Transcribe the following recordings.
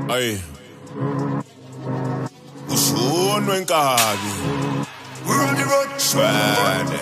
Ay. Ushunwe nkabi. We're on the road. Shwane.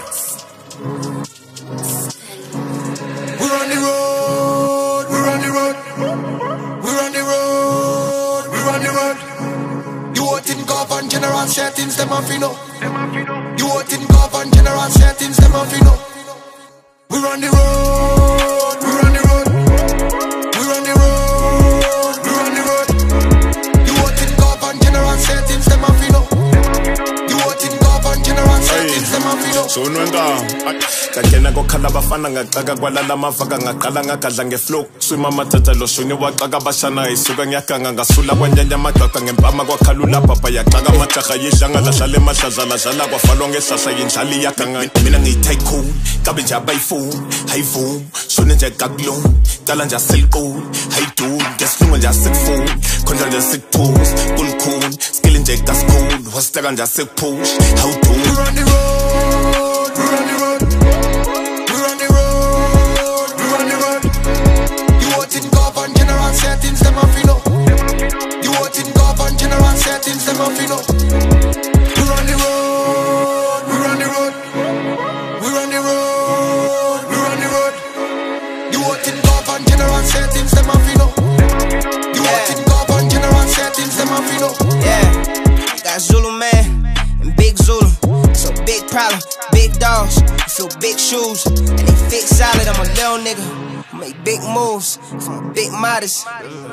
We're on the road. We're on the road. We're on the road. We're on the road. You want in govern general settings, them off, you know. You want in govern general settings, them off, you know. We're on the road. We're on the road. We're on the road. We're on the road. You want in govern general settings, them off, you know. You want in govern general settings, them off, you know. Shunwe nkabi. Kangena kokhala bafana ngaqaka kwalala mavaka ngaqala ngagadla ngeflow swima mathatha lo shuni waqaka bashana isuka ngiyaganga ngasula kwanyanya amaqaqa ngempama kwakhalula baba yaqaka amajaha yidlanga lahlale mahlazala dlala kwafalwa ngehlahla yindlali yaganga mina ngiyi-tycoon kabe nje abayifuni hayivumi shone nje kakulung cala nje aseliquli hayiduni ngesilungu nje asekufuni khonja nje sikuphuza kulukhuni skili nje kasikhulu wasiteka nje asekuphush hawuduni. We're on the road. We're on the road. We're on the road. We're on the road. You want in govern general settings, them off, you know. You want in govern general settings, them off, you know. We're on the road. We're on the road. We're on the road. We're on the road. You want in govern general settings, them off, you know. You want in govern general settings, them off, you know. Yeah, got Zulu man and Big Zulu. It's a big problem, big dogs, you feel big shoes, and they fit solid. I'm a little nigga, I make big moves, from a big modest.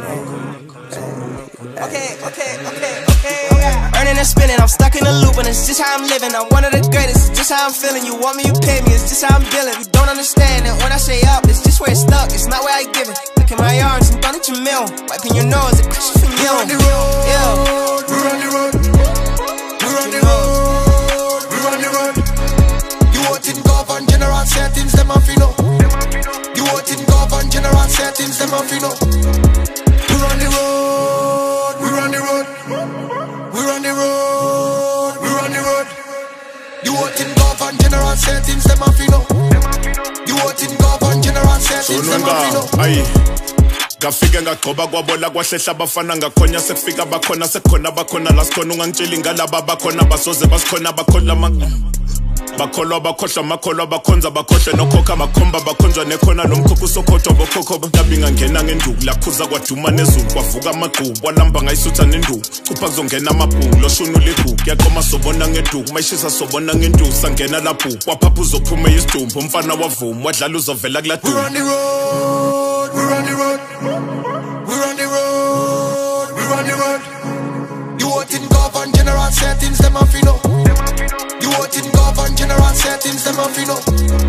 Okay. Earning and spinning, I'm stuck in a loop, and it's just how I'm living. I'm one of the greatest, it's just how I'm feeling. You want me, you pay me, it's just how I'm dealing. You don't understand it when I say up, it's just where it's stuck, it's not where I give it. Look at my arms and done it your mill, wiping your nose, it crashes from you. We're on the road. Yeah. We're on the road. We're on the road. We're on the road. You want in govern general settings, them off, you know. You want in govern general settings, them off, you know. We're on the road. We're on the road. We're on the road. We're on the road. You want in govern general settings, them off, you know. You want in govern general settings, them off, you know. Ay. Ngafika ngagcoba kwabola kwahlehla abafana ngakhonya sekufika bakhona sekukhona bakhona la sikhona ungangitsheli ngalaba bakhona basoze basikhona bakhola bakholwa bakhohlwa makholwa bakhonza bakhohle nokhokha makhomba bakhonjwa nekhona nomkhokho usokhothwa bokhokho mhlabi ngangena ngenduku laphuza kwaduma nezulu kwavuka amagqubu walamba ngayisutha nenduku cupha kuzongena amabhuku loshunu lihuku yaqoma sobona ngeduku mayishisa sobona ngenduku sangena lapho kwaphapha uzophuma isidumbu umfana wavuma wadlala uzovela kuladuku. We're on the road. We're on the road. We're on the road. We're on the road. You want in govern general settings, them off, you know. You want in govern general settings, them off, you know.